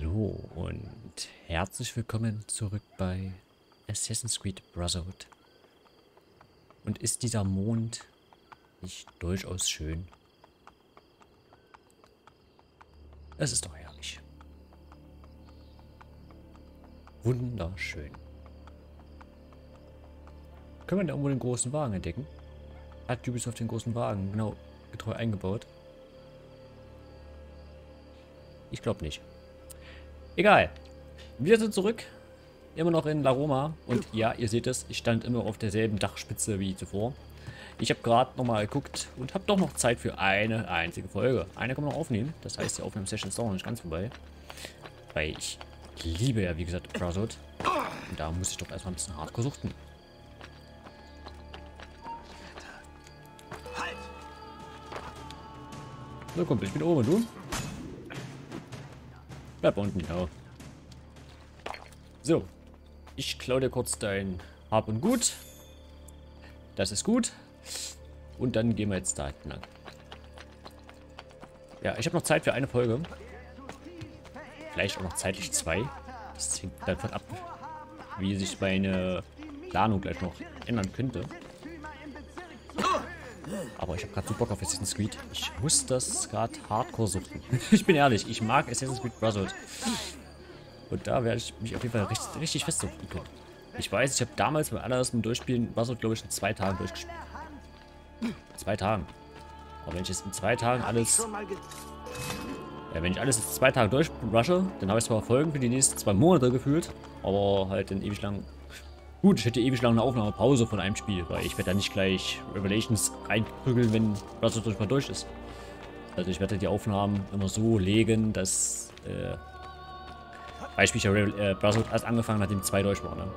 Hallo und herzlich willkommen zurück bei Assassin's Creed Brotherhood. Und ist dieser Mond nicht durchaus schön? Es ist doch herrlich. Wunderschön. Können wir da irgendwo den großen Wagen entdecken? Hat Ubisoft den großen Wagen genau getreu eingebaut? Ich glaube nicht. Egal. Wir sind zurück. Immer noch in La Roma. Und ja, ihr seht es, ich stand immer auf derselben Dachspitze wie zuvor. Ich habe gerade nochmal geguckt und habe doch noch Zeit für eine einzige Folge. Eine kann man noch aufnehmen. Das heißt, die Aufnahmesession ist doch noch nicht ganz vorbei. Weil ich liebe ja, wie gesagt, Brotherhood. Und da muss ich doch erstmal ein bisschen hardcore suchten. So, Kumpel, ich bin oben und du? Bleib unten, ja. So. Ich klaue dir kurz dein Hab und Gut. Das ist gut. Und dann gehen wir jetzt da hinten lang. Ja, ich habe noch Zeit für eine Folge. Vielleicht auch noch zeitlich zwei. Das hängt davon ab, wie sich meine Planung gleich noch ändern könnte. Aber ich habe gerade so Bock auf Assassin's Creed. Ich muss das gerade hardcore suchen. Ich bin ehrlich, ich mag Assassin's Creed Brotherhood. Und da werde ich mich auf jeden Fall richtig festsuchen können. Ich weiß, ich habe damals beim allerersten Durchspielen Brotherhood, glaube ich, in 2 Tagen durchgespielt. 2 Tagen. Aber wenn ich jetzt in 2 Tagen alles... Ja, wenn ich alles in 2 Tagen durchrushe, dann habe ich zwar Folgen für die nächsten 2 Monate gefühlt, aber halt dann ewig lang... Gut, ich hätte ewig lang eine Aufnahmepause von einem Spiel, weil ich werde da nicht gleich Revelations reinprügeln, wenn Brotherhood mal durch ist. Also ich werde die Aufnahmen immer so legen, dass beispielsweise Brotherhood erst angefangen hat, nachdem 2 durch waren. Ne?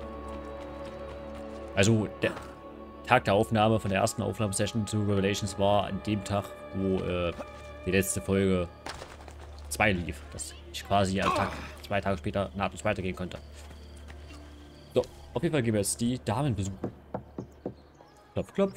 Also der Tag der Aufnahme von der ersten Aufnahmesession zu Revelations war an dem Tag, wo die letzte Folge 2 lief. Dass ich quasi am Tag 2 Tage später nahtlos weitergehen konnte. So, auf jeden Fall gehen wir jetzt die Damen besuchen. Klopf, klopf.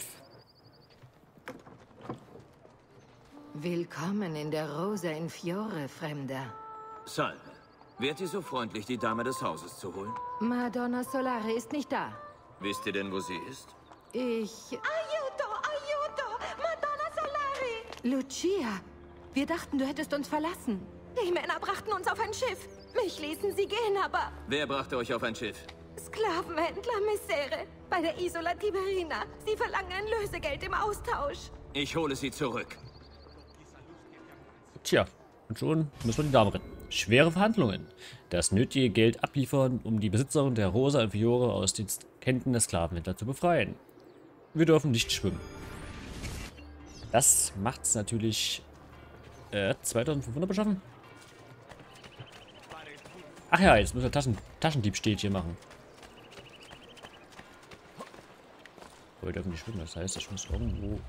Willkommen in der Rosa in Fiore, Fremder. Salve. Wärt ihr so freundlich, die Dame des Hauses zu holen? Madonna Solare ist nicht da. Wisst ihr denn, wo sie ist? Aiuto, aiuto! Madonna Solari! Lucia, wir dachten, du hättest uns verlassen. Die Männer brachten uns auf ein Schiff. Mich ließen sie gehen, aber... Wer brachte euch auf ein Schiff? Sklavenhändler Messere bei der Isola Tiberina. Sie verlangen ein Lösegeld im Austausch. Ich hole sie zurück. Tja, und schon müssen wir die Dame retten. Schwere Verhandlungen. Das nötige Geld abliefern, um die Besitzerin der Rosa in Fiore aus den Händen der Sklavenhändler zu befreien. Wir dürfen nicht schwimmen. Das macht es natürlich 2500 beschaffen. Ach ja, jetzt müssen wir Taschendiebstählchen machen. Aber wir dürfen nicht schwimmen, das heißt, ich muss irgendwo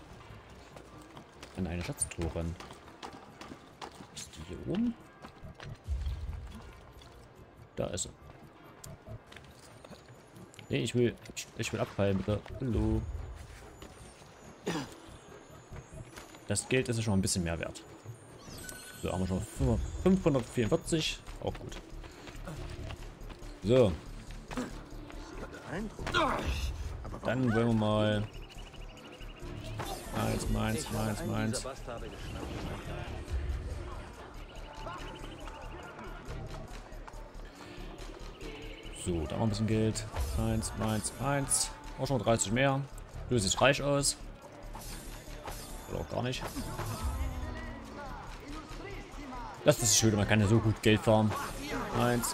an eine Schatztruhe ran. Ist die hier oben? Da ist sie. Nee, ich will abfallen, bitte. Hallo. Das Geld ist ja schon ein bisschen mehr wert. So, haben wir schon 544. Auch gut. So. Dann wollen wir mal... Meins. So, da noch ein bisschen Geld. Meins. Auch schon 30 mehr. Löse ich reich aus. Oder auch gar nicht. Das ist schön, man kann ja so gut Geld farmen. Meins.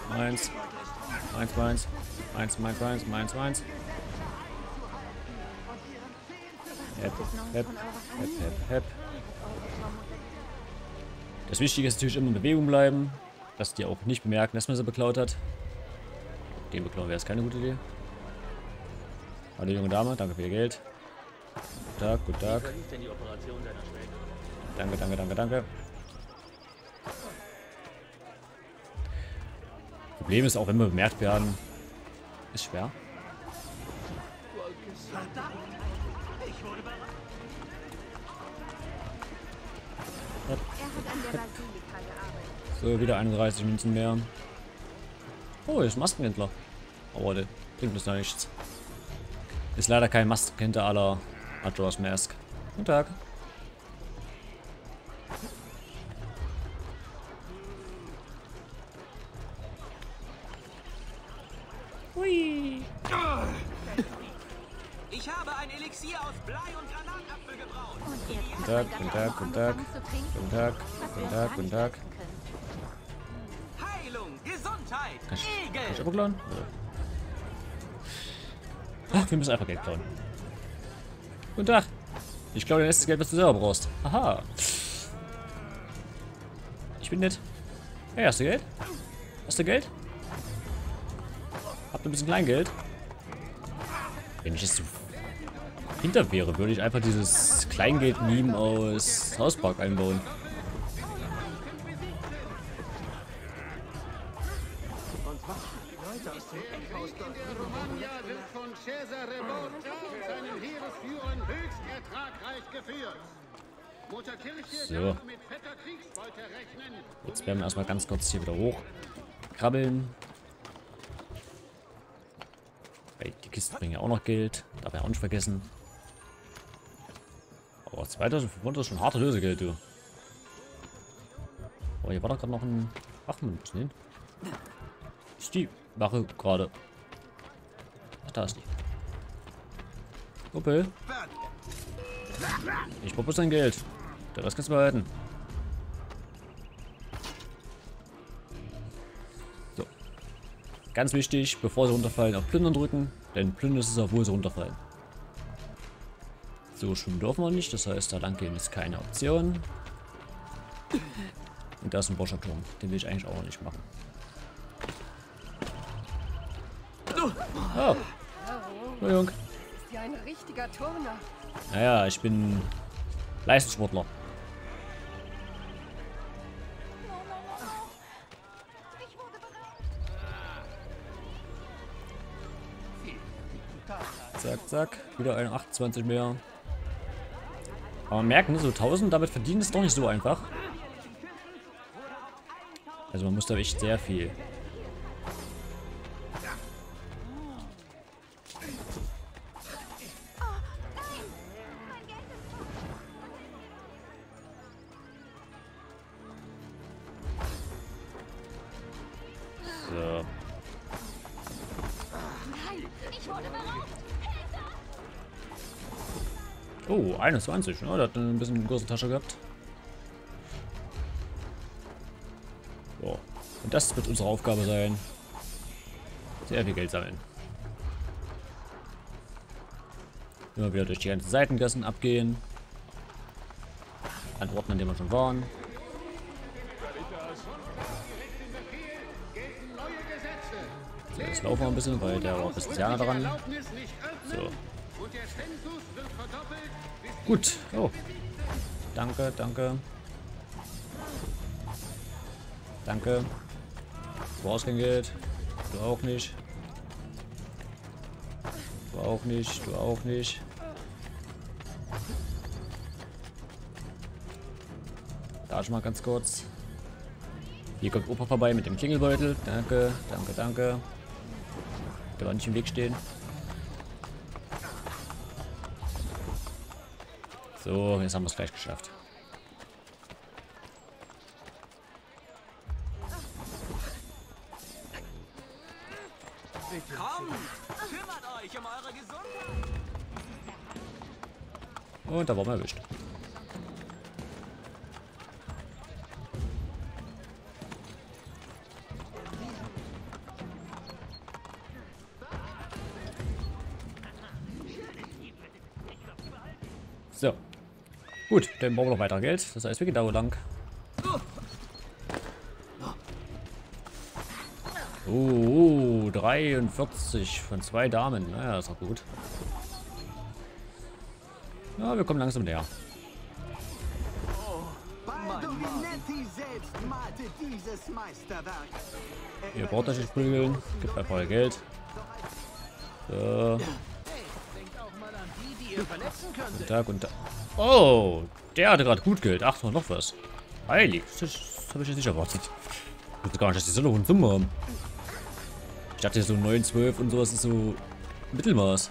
Hep. Das Wichtige ist natürlich immer in Bewegung bleiben. Dass die auch nicht bemerken, dass man sie beklaut hat. Den beklauen wäre jetzt keine gute Idee. Hallo junge Dame, danke für Ihr Geld. Guten Tag. Danke. Problem ist auch, wenn wir bemerkt werden, ist schwer. So, wieder 31 Münzen mehr. Oh, hier ist ein Maskenhändler. Aber der bringt uns noch nichts. Ist leider kein Maskenhändler à la Majora's Mask. Guten Tag. Hui. Ich habe ein Elixier aus Blei und Granatapfel gebraut. Guten Tag, guten Tag, guten Tag. Guten Tag, guten Tag, guten Tag. Heilung, Gesundheit, Kann ich Egel. aber klauen? Ach, wir müssen einfach Geld klauen. Guten Tag. Ich klaue dir das Geld, was du selber brauchst. Aha. Ich bin nett. Hey, hast du Geld? Hast du Geld? Habt ihr ein bisschen Kleingeld? Wenn ich jetzt so hinter wäre, würde ich einfach dieses Kleingeld-Meme aus Hauspark einbauen. Romagna wird von Cesare Borgia und seinen Heeresführern höchst ertragreich geführt. Mutter Kirche So. darf mit fetter Kriegsbeute rechnen. Jetzt werden wir erstmal ganz kurz hier wieder hoch. Krabbeln. Hey, die Kisten bringen ja auch noch Geld. Darf er auch nicht vergessen. Aber 2500 ist schon harte Lösegeld, du. Oh, hier war doch gerade noch ein Wachmann. Was denn? Ist die Wache gerade? Ach, da ist die. Kumpel. Ich brauche bloß dein Geld. Der Rest kannst du behalten. So. Ganz wichtig, bevor sie runterfallen, auf Plündern drücken. Denn Plündern ist es, obwohl sie runterfallen. So schwimmen dürfen wir nicht. Das heißt, da lang gehen ist keine Option. Und da ist ein Boscherturm. Den will ich eigentlich auch noch nicht machen. Oh. Oh, Jung. Ist ja ein richtiger Turner. Naja, ich bin Leistungssportler. Zack, zack. Wieder ein 28 mehr. Aber man merkt, ne, so 1000 damit verdienen ist doch nicht so einfach. Also man muss da echt sehr viel. So. Oh, 21. Ja, der hat ein bisschen eine große Tasche gehabt. So. Und das wird unsere Aufgabe sein. Sehr viel Geld sammeln. Immer wieder durch die ganzen Seitengassen abgehen. An Orten, an denen wir schon waren. So, jetzt laufen wir ein bisschen, weil der war ein bisschen sehr nah dran. So. Gut. Oh. Danke, danke. Danke. Du brauchst kein Geld. Du auch nicht. Du auch nicht. Du auch nicht. Da schon mal ganz kurz. Hier kommt Opa vorbei mit dem Klingelbeutel. Danke, danke, danke. Der war nicht im Weg stehen. So, jetzt haben wir es gleich geschafft. Kommt, kümmert euch um eure Gesundheit. Und da waren wir erwischt. So. Gut, dann brauchen wir noch weiter Geld. Das heißt, wir gehen da lang. Oh, 43 von 2 Damen. Naja, ist auch gut. Ja, wir kommen langsam näher. Ihr braucht euch nicht prügeln. Gibt einfach euer Geld. So. Guten Tag, guten Tag. Oh, der hatte gerade gut Geld. 800 noch was. Heilig. Das ist habe ich jetzt nicht erwartet. Ich wusste gar nicht, dass die so eine hohe Summe haben. Ich dachte so 9, 12 und sowas ist so Mittelmaß.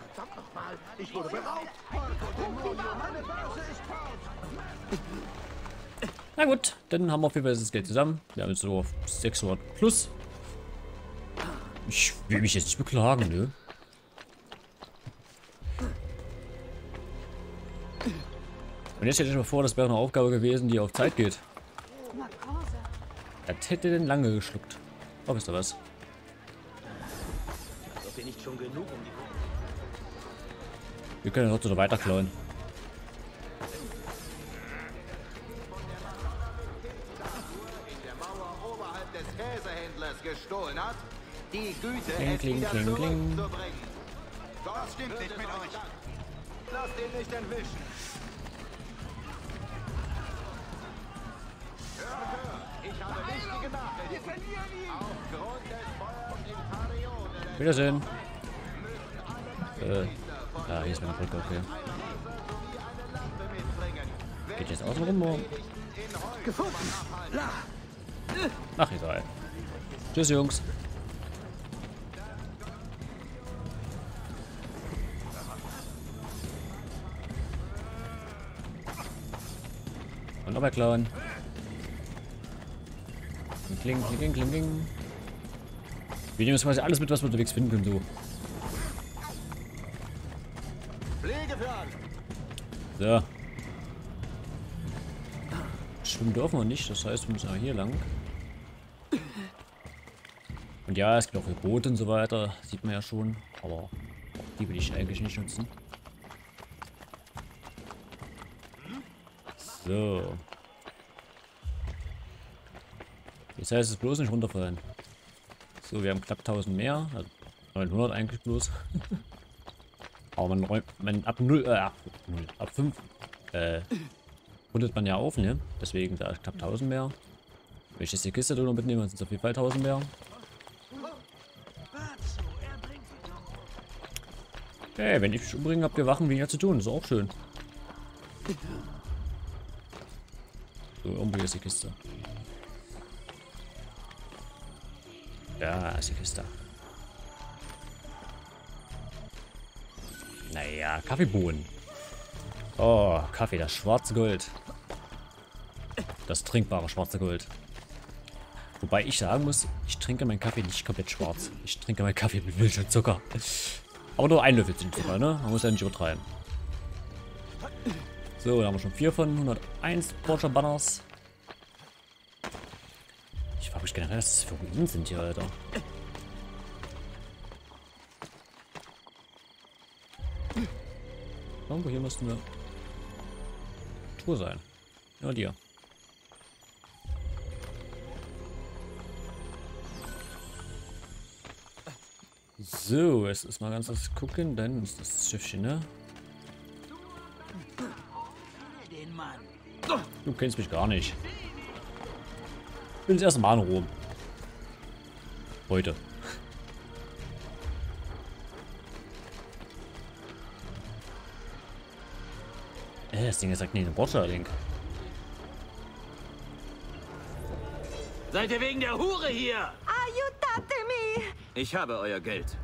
Na gut, dann haben wir auf jeden Fall das Geld zusammen. Wir haben jetzt so auf 600 plus. Ich will mich jetzt nicht beklagen, ne? Und jetzt stelle ich mir vor, das wäre eine Aufgabe gewesen, die auf Zeit geht. Das hätte denn lange geschluckt. Oh, wisst ihr was? Wir können ja noch so weiter klauen. Gestohlen hat, die Güte Kling, kling, kling, kling. Was stimmt nicht mit euch? Lasst ihn nicht entwischen. Ich habe wichtige Nachrichten. Aufgrund des Feuers in Parione. Wiedersehen. Hier ist meine Brücke, okay. Geht jetzt außen rum? Ach, egal. Tschüss, Jungs. Und nochmal klauen. Kling, kling, kling, kling, kling. Wir nehmen jetzt quasi alles mit, was wir unterwegs finden können, so. So. Schwimmen dürfen wir nicht, das heißt, wir müssen auch hier lang. Und ja, es gibt auch Boote und so weiter, sieht man ja schon, aber die will ich eigentlich nicht nutzen. So. Jetzt heißt es bloß nicht runterfallen. So, wir haben knapp 1000 mehr, also 900 eigentlich bloß. Aber man ab 0, ab 5 rundet man ja auf, ne? Deswegen da knapp 1000 mehr. Wenn ich jetzt die Kiste noch mitnehme, dann sind es auf jeden Fall 1000 mehr. Hey, wenn ich mich umbringe, habt ihr Wachen weniger zu tun. Das ist auch schön. So, irgendwo ist die Kiste. Ja, ist die Kiste. Naja, Kaffeebohnen. Oh, Kaffee, das schwarze Gold. Das trinkbare schwarze Gold. Wobei ich sagen muss, ich trinke meinen Kaffee nicht komplett schwarz. Ich trinke meinen Kaffee mit Milch und Zucker. Aber nur ein Löffel sind Zucker, ne? Man muss ja nicht übertreiben. So, da haben wir schon 4 von 101 Porsche Banners. Ich frage mich generell, was das für Ruinen sind hier, Alter. Irgendwo hier müssten wir Tour sein. Ja, dir. So, jetzt ist mal ganz kurz gucken, dann ist das Schiffchen, ne? Du kennst mich gar nicht. Ich bin das erste Mal in Rom. Heute. Das Ding ist sagt nicht ein Porsche-Link. Seid ihr wegen der Hure hier? Aiutatemi! Ich habe euer Geld.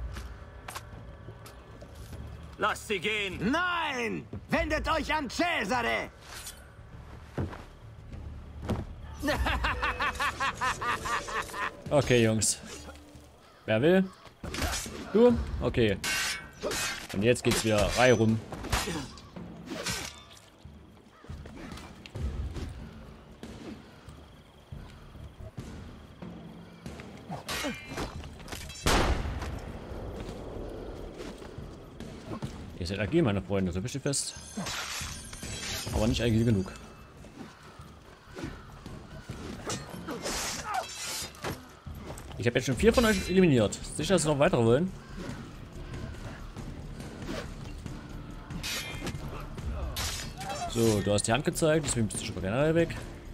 Lasst sie gehen! Nein! Wendet euch an Cesare! Okay, Jungs. Wer will? Du? Okay. Und jetzt geht's wieder Reihe rum. Ihr seid agil, meine Freunde, so bist du fest. Aber nicht agil genug. Ich habe jetzt schon 4 von euch eliminiert. Sicher, dass sie noch weitere wollen? So, du hast die Hand gezeigt, deswegen bist du schon mal generell weg.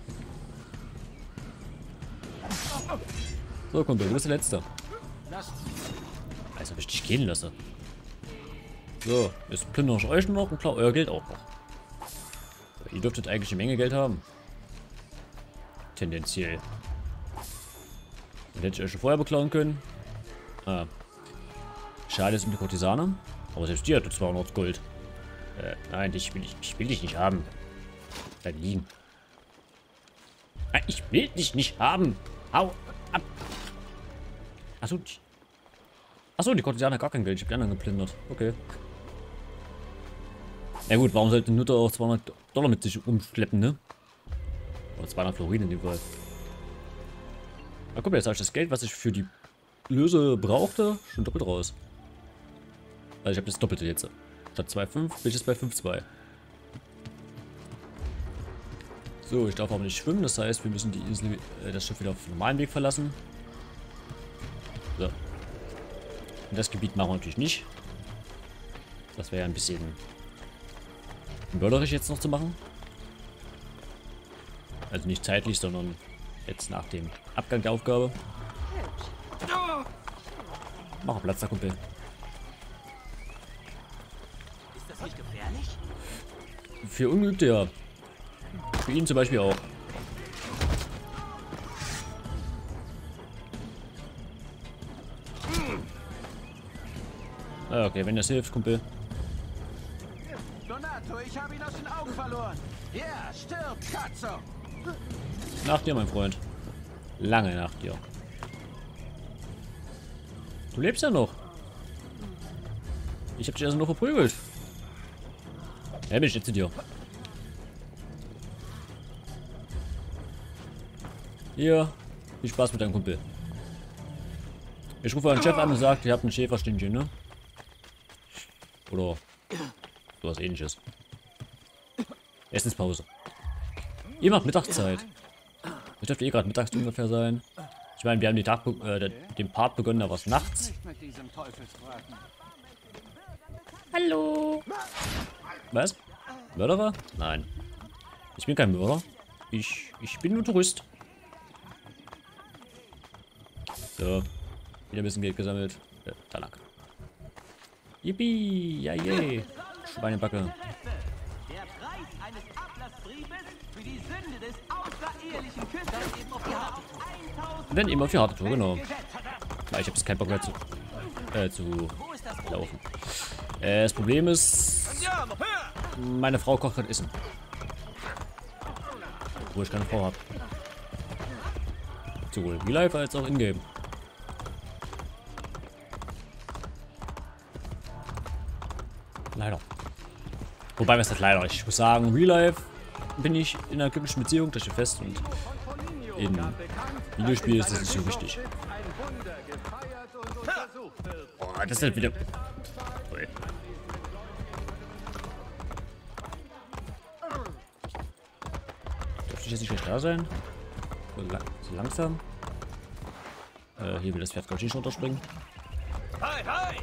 So, Kumpel, du bist der Letzte. Also, ob ich dich gehen lasse. So, jetzt plündere ich euch noch und klar euer Geld auch noch. So, ihr dürftet eigentlich eine Menge Geld haben. Tendenziell. Den hätte ich euch schon vorher beklauen können. Ah. Schade ist um die Kurtisane. Aber selbst die hat 200 Gold. Nein, ich will dich nicht haben. Bleib liegen. Nein, ich will dich nicht haben. Hau ab. Achso, die Kurtisane hat gar kein Geld. Ich hab die anderen geplündert. Okay. Ja gut, warum sollte Nutter auch 200 Dollar mit sich umschleppen, ne? Oder 200 Florin in dem Fall. Na guck mal, jetzt habe ich das Geld, was ich für die Löse brauchte, schon doppelt raus. Also ich habe das Doppelte jetzt. Statt 2,5 bin ich jetzt bei 5,2. So, ich darf aber nicht schwimmen, das heißt, wir müssen die Insel, das Schiff wieder auf normalen Weg verlassen. So. Und das Gebiet machen wir natürlich nicht. Das wäre ja ein bisschen mörderisch jetzt noch zu machen. Also nicht zeitlich, sondern jetzt nach dem Abgang der Aufgabe. Mach Platz da, Kumpel. Ist das nicht gefährlich? Für Ungeübte ja. Für ihn zum Beispiel auch. Ah, okay, wenn das hilft, Kumpel. Donato, ich habe ihn aus den Augen verloren. Ja, stirb, Katzo. Nach dir, mein Freund. Lange nach dir. Du lebst ja noch. Ich hab dich also noch verprügelt. Ja, bin ich jetzt zu dir. Hier, viel Spaß mit deinem Kumpel. Ich rufe einen Chef an und sage, ihr habt ein Schäferstündchen, ne? Oder sowas Ähnliches. Essenspause. Ihr macht Mittagszeit. Das dürfte eh gerade mittags ungefähr sein. Ich meine, wir haben den Part begonnen, da war es nachts. Mit diesem Teufelsbraten. Hallo. Was? Mörderer? Nein. Ich bin kein Mörder. Ich bin nur Tourist. So. Wieder ein bisschen Geld gesammelt. Talak. Yippie! Ja, je! Schweinebacke. Der Preis eines Ablassbriefes für die Sünde des außerehelichen Küssers eben auf die harte 1000 Wenn immer auf die harte Tour, genau. Ja, ich habe jetzt keinen Bock mehr zu laufen. Das Problem ist, meine Frau kocht gerade Essen. Wo ich keine Frau habe. Sowohl Real Life als auch in-game. Leider. Wobei, was heißt leider? Ich muss sagen, Real Life bin ich in einer glücklichen Beziehung, das steht fest. Und in Videospielen ist das nicht so wichtig. Oh, das ist halt wieder... Okay. Dürfte ich jetzt nicht gleich da sein? So langsam. Hier will das Pferd, glaube ich, nicht runterspringen. Hi, hi!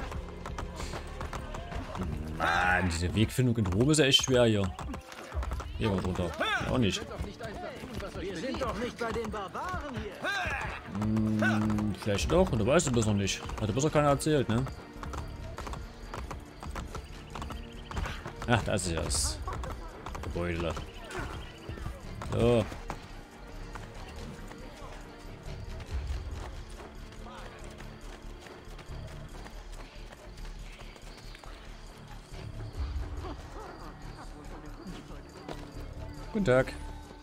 Mann, diese Wegfindung in Rom ist ja echt schwer hier. Hier mal runter. Ja, auch nicht. Wir sind doch nicht bei den Barbaren hier. Vielleicht doch, oder weißt du das noch nicht? Hat dir besser keiner erzählt, ne? Ach, das ist ja das Gebäude. So. Guten Tag.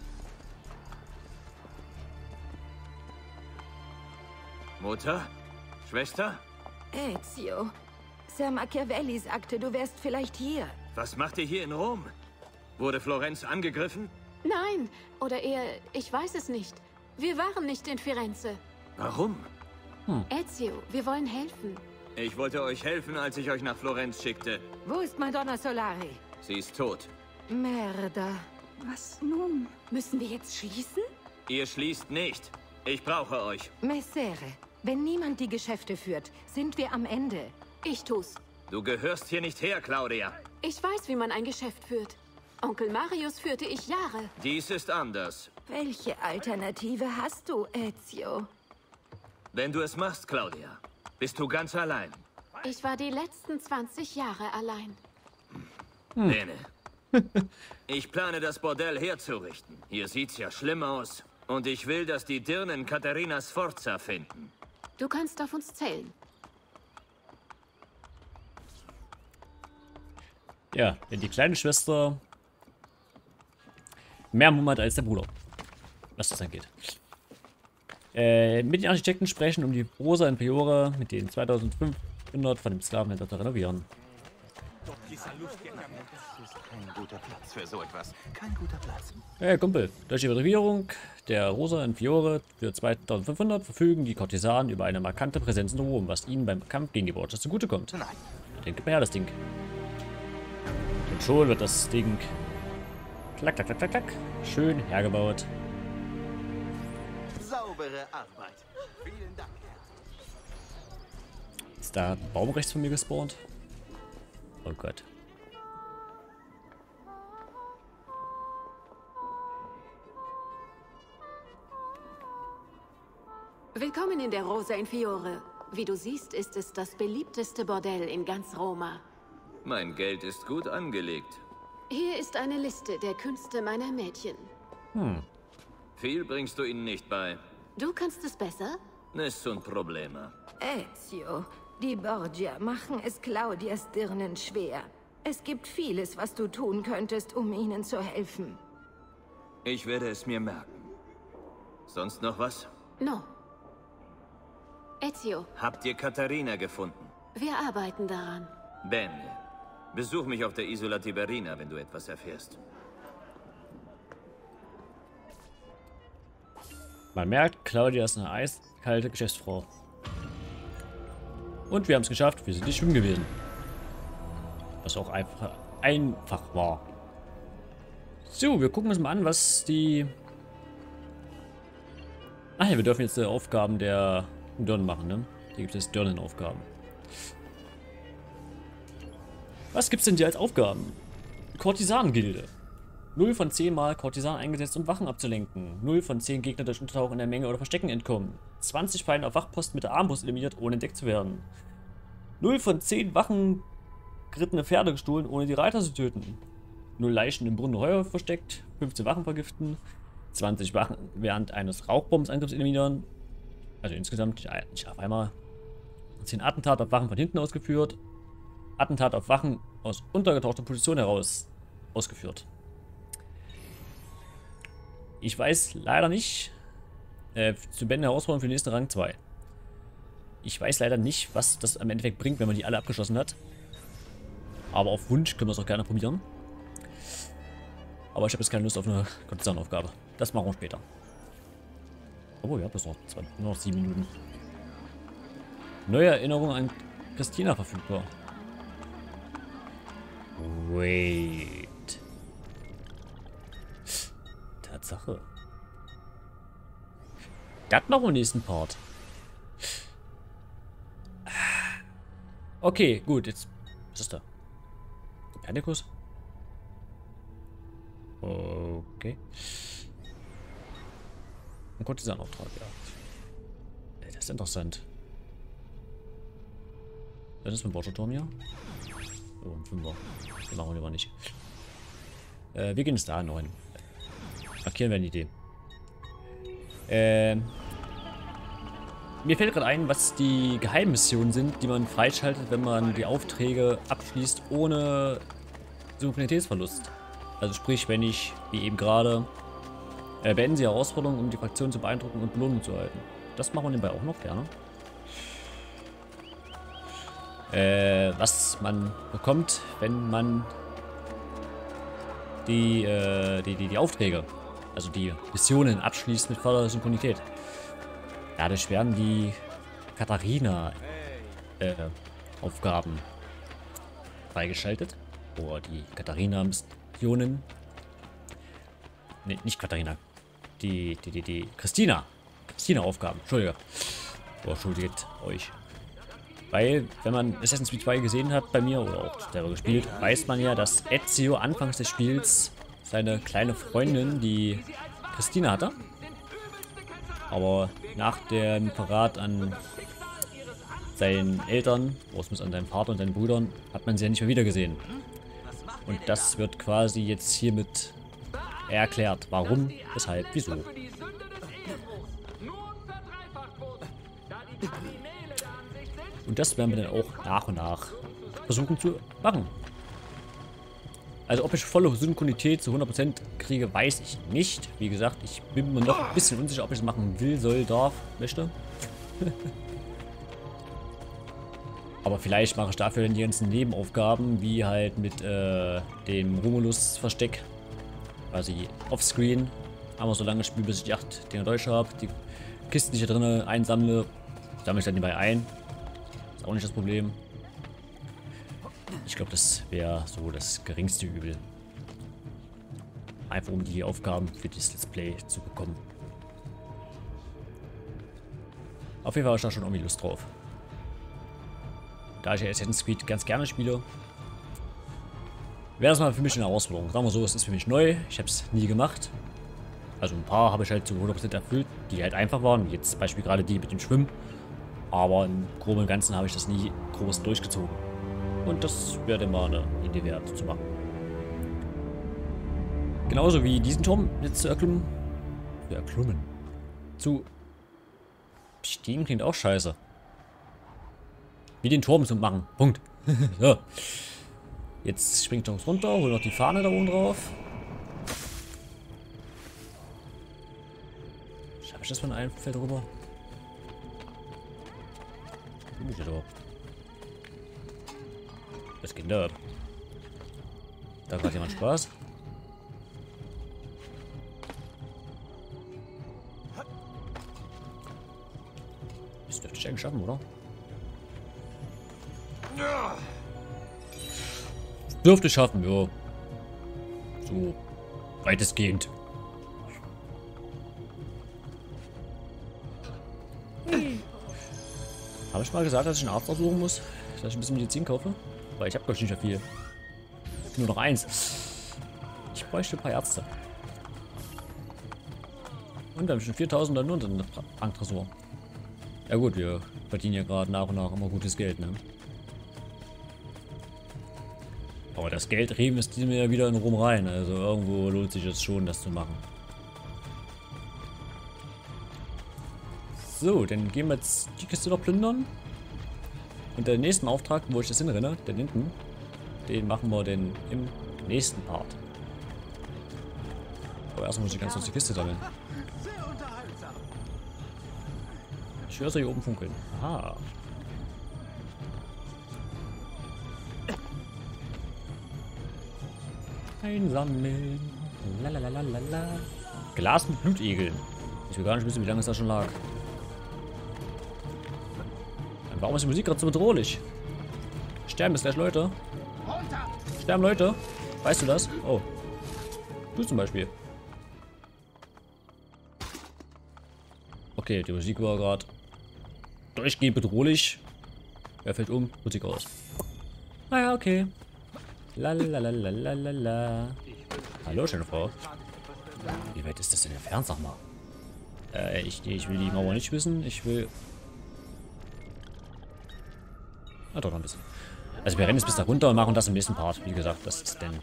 Mutter? Schwester? Ezio. Sir Machiavelli sagte, du wärst vielleicht hier. Was macht ihr hier in Rom? Wurde Florenz angegriffen? Nein, oder eher, ich weiß es nicht. Wir waren nicht in Firenze. Warum? Ezio, wir wollen helfen. Ich wollte euch helfen, als ich euch nach Florenz schickte. Wo ist Madonna Solari? Sie ist tot. Merda. Was nun? Müssen wir jetzt schließen? Ihr schließt nicht. Ich brauche euch. Messere. Wenn niemand die Geschäfte führt, sind wir am Ende. Ich tu's. Du gehörst hier nicht her, Claudia. Ich weiß, wie man ein Geschäft führt. Onkel Marius führte ich Jahre. Dies ist anders. Welche Alternative hast du, Ezio? Wenn du es machst, Claudia, bist du ganz allein. Ich war die letzten 20 Jahre allein. Bene. Ich plane, das Bordell herzurichten. Hier sieht's ja schlimm aus. Und ich will, dass die Dirnen Katharina Sforza finden. Du kannst auf uns zählen. Ja, wenn die kleine Schwester mehr Mumm hat als der Bruder. Was das angeht. Mit den Architekten sprechen, um die Rosa in Fiore mit den 2500 von dem Sklavenhändler zu renovieren. Kein guter Platz für so etwas. Kein guter Platz. Hey Kumpel, durch die Renovierung der Rosa in Fiore für 2500 verfügen die Kurtisanen über eine markante Präsenz in Rom, was ihnen beim Kampf gegen die Borgias zugutekommt. Nein. Dann gib mir her das Ding. Und schon wird das Ding klack, klack, klack, klack, klack, schön hergebaut. Saubere Arbeit. Vielen Dank, Herr. Ist da ein Baum rechts von mir gespawnt? Oh Gott. Willkommen in der Rosa in Fiore. Wie du siehst, ist es das beliebteste Bordell in ganz Roma. Mein Geld ist gut angelegt. Hier ist eine Liste der Künste meiner Mädchen. Viel bringst du ihnen nicht bei. Du kannst es besser? Nessun problema. Ezio, die Borgia machen es Claudias Dirnen schwer. Es gibt vieles, was du tun könntest, um ihnen zu helfen. Ich werde es mir merken. Sonst noch was? No. Ezio, Habt ihr Katharina gefunden? wir arbeiten daran. Bene. Besuch mich auf der Isola Tiberina, wenn du etwas erfährst. Man merkt, Claudia ist eine eiskalte Geschäftsfrau. Und wir haben es geschafft, wir sind nicht schwimmen gewesen. Was auch einfach war. So, wir gucken uns mal an, was die... Ach ja, wir dürfen jetzt Aufgaben der Dirnen machen, ne? Hier gibt es jetzt Dirnen-Aufgaben. Was gibt's denn hier als Aufgaben? Kurtisanengilde. 0 von 10 Mal Kurtisanen eingesetzt, um Wachen abzulenken. 0 von 10 Gegner durch Untertauchen in der Menge oder Verstecken entkommen. 20 Feinde auf Wachposten mit der Armbrust eliminiert, ohne entdeckt zu werden. 0 von 10 Wachen gerittene Pferde gestohlen, ohne die Reiter zu töten. 0 Leichen im Brunnen Heuer versteckt. 15 Wachen vergiften. 20 Wachen während eines Rauchbombensangriffs eliminieren. Also insgesamt nicht auf einmal. 10 Attentate auf Wachen von hinten ausgeführt. Attentat auf Wachen aus untergetauchter Position heraus ausgeführt. Ich weiß leider nicht, zu Beenden der Herausforderung für den nächsten Rang 2. Ich weiß leider nicht, was das am Endeffekt bringt, wenn man die alle abgeschlossen hat. Aber auf Wunsch können wir es auch gerne probieren. Aber ich habe jetzt keine Lust auf eine Kurtisanaufgabe. Das machen wir später. Oh, wir haben bloß noch 7 Minuten. Neue Erinnerung an Christina verfügbar. Wait. Tatsache. Das machen wir im nächsten Part. Okay, gut, jetzt. Was ist da? Kopernikus? Okay. Ein Kurtisanauftrag, ja. Das ist interessant. Das ist mit dem Borgia-Turm hier. Oh, ein 5er. Den machen wir lieber nicht. Wir gehen jetzt da noch hin. Markieren wir eine Idee. Mir fällt gerade ein, was die Geheimmissionen sind, die man freischaltet, wenn man die Aufträge abschließt ohne Souveränitätsverlust. Also sprich, wenn ich, wie eben gerade, beenden Sie Herausforderungen, um die Fraktion zu beeindrucken und Belohnung zu erhalten. Das machen wir nebenbei auch noch gerne. Was man bekommt, wenn man die Aufträge, also die Missionen abschließt mit voller Synchronität. Dadurch werden die Katharina Aufgaben freigeschaltet. Oder die Katharina-Missionen. Ne, nicht Katharina. Die Christina-Aufgaben. Entschuldige. Oh, entschuldigt euch. Weil, wenn man Assassin's Creed 2 gesehen hat bei mir oder auch selber gespielt, weiß man ja, dass Ezio anfangs des Spiels seine kleine Freundin, die Christina, hatte. Aber nach dem Verrat an seinen Eltern, großteils an seinem Vater und seinen Brüdern, hat man sie ja nicht mehr wiedergesehen. Und das wird quasi jetzt hiermit erklärt. Warum, weshalb, wieso. Und das werden wir dann auch nach und nach versuchen zu machen. Also ob ich volle Synchronität zu 100% kriege, weiß ich nicht. Wie gesagt, ich bin mir noch ein bisschen unsicher, ob ich das machen will, soll, darf, möchte. Aber vielleicht mache ich dafür dann die ganzen Nebenaufgaben, wie halt mit dem Romulus-Versteck. Quasi offscreen. Aber so lange spielen, bis ich die 8 Dinger durch habe. Die Kisten, die ich hier drin einsammle, sammle ich dann nebenbei ein. Ist auch nicht das Problem. Ich glaube, das wäre so das geringste Übel. Einfach um die Aufgaben für das Let's Play zu bekommen. Auf jeden Fall habe ich da schon irgendwie Lust drauf. Da ich ja Assassin's Creed ganz gerne spiele, wäre das mal für mich eine Herausforderung. Sagen wir so, es ist für mich neu. Ich habe es nie gemacht. Also ein paar habe ich halt zu 100% erfüllt, die halt einfach waren. Wie jetzt zum Beispiel gerade die mit dem Schwimmen. Aber im Groben und Ganzen habe ich das nie groß durchgezogen. Und das wäre mal eine Idee wert zu machen. Genauso wie diesen Turm jetzt zu erklimmen. Zu bestehen klingt auch scheiße. Wie den Turm zu machen. Punkt. So. Jetzt springt Jungs runter, hol noch die Fahne da oben drauf. Schaffe ich das von einem Feld rüber? Wo bin ich da? Was geht da ab? Da hat gerade jemand Spaß. Das dürfte ich eigentlich schaffen, oder? Dürfte ich schaffen, ja. So weitestgehend. Habe ich mal gesagt, dass ich einen Arzt aussuchen muss? Dass ich ein bisschen Medizin kaufe? Weil ich habe gar nicht mehr viel. Nur noch eins. Ich bräuchte ein paar Ärzte. Und wir haben schon 4000 dann nur unter Banktresor. Ja gut, wir verdienen ja gerade nach und nach immer gutes Geld, ne? Aber das Geld reinvestieren wir ja wieder in Rom rein. Also irgendwo lohnt sich es schon, das zu machen. So, dann gehen wir jetzt die Kiste noch plündern. Und den nächsten Auftrag, wo ich das hinrenne, den hinten, den machen wir dann im nächsten Part. Aber erstmal muss ich ganz kurz die Kiste sammeln. Ich höre sie hier oben funkeln. Aha. Einsammeln. Lalalala. Glas mit Blutegeln. Ich will gar nicht wissen, wie lange es da schon lag. Warum ist die Musik gerade so bedrohlich? Sterben jetzt gleich Leute. Sterben Leute. Weißt du das? Oh. Du zum Beispiel. Okay, die Musik war gerade durchgehend bedrohlich. Wer fällt um? Musik aus. Naja, okay. Lalalala. Hallo, schöne Frau. Wie weit ist das denn entfernt, sag mal? Ich will die Mauer nicht wissen. Ich will... Ah, doch noch ein bisschen. Also wir rennen jetzt bis da runter und machen das im nächsten Part. Wie gesagt, das ist denn...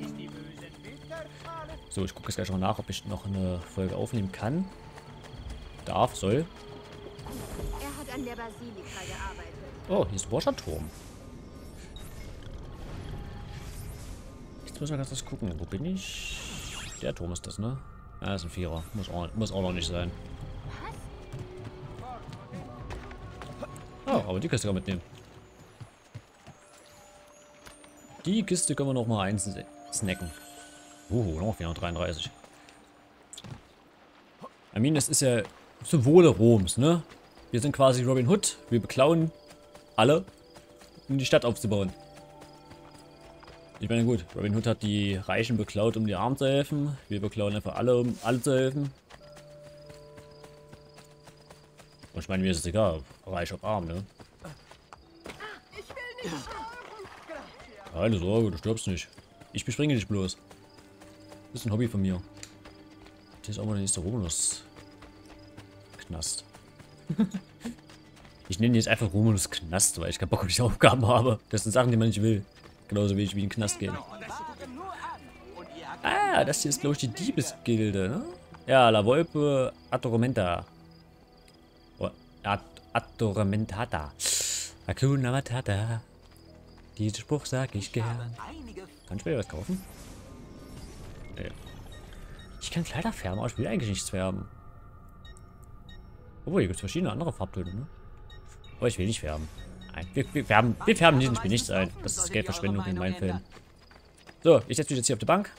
So, ich gucke jetzt gleich mal nach, ob ich noch eine Folge aufnehmen kann. Darf, soll. Er hat an der Basilika gearbeitet. Oh, hier ist Wascherturm. Jetzt müssen wir ganz kurz gucken. Wo bin ich? Der Turm ist das, ne? Ja, das ist ein Vierer. Muss auch noch nicht sein. Oh, aber die Kiste kann man mitnehmen. Die Kiste können wir noch mal eins snacken. Noch 433. I mean, das ist ja zum Wohle Roms, ne? Wir sind quasi Robin Hood. Wir beklauen alle, um die Stadt aufzubauen. Ich meine, gut, Robin Hood hat die Reichen beklaut, um die Armen zu helfen. Wir beklauen einfach alle, um alle zu helfen. Und ich meine, mir ist es egal, ob reich, ob arm, ne? Keine Sorge, du stirbst nicht. Ich bespringe dich bloß. Das ist ein Hobby von mir. Das ist auch mal der nächste Romulus-Knast. Ich nenne jetzt einfach Romulus-Knast, weil ich keinen Bock auf diese Aufgaben habe. Das sind Sachen, die man nicht will. Genauso wie ich wie in den Knast gehen. Ah, das hier ist, glaube ich, die Diebesgilde, ne? Ja, La Volpe Atormenta. Adoramentata. Hakuna Matata. Diesen Spruch sag ich gern. Kann ich mir was kaufen? Nee. Ich kann Kleider färben, aber ich will eigentlich nichts färben. Obwohl, hier gibt es verschiedene andere Farbtöne, ne? Aber ich will nicht färben. Nein, wir färben diesen Spiel nichts ein. Das ist Geldverschwendung in meinen Fällen. So, ich setze mich jetzt hier auf die Bank.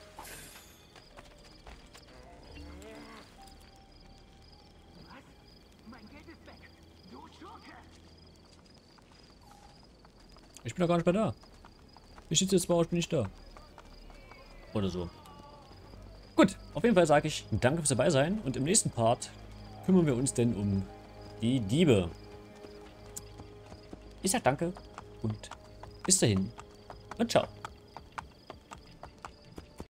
Ich bin doch gar nicht mehr da. Ich sitze jetzt zwar, ich bin nicht da. Oder so. Gut, auf jeden Fall sage ich danke fürs dabei sein und im nächsten Part kümmern wir uns denn um die Diebe. Ich sag danke und bis dahin und ciao.